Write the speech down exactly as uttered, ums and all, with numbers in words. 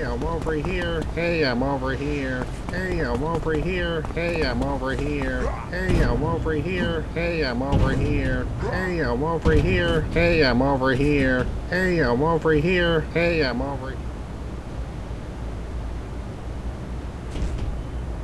Hey, I'm over here. Hey, I'm over here. Hey, I'm over here. Hey, I'm over here. Hey, I'm over here. Hey, I'm over here. Hey, I'm over here. Hey, I'm over here. Hey, I'm over here. Hey, I'm over here.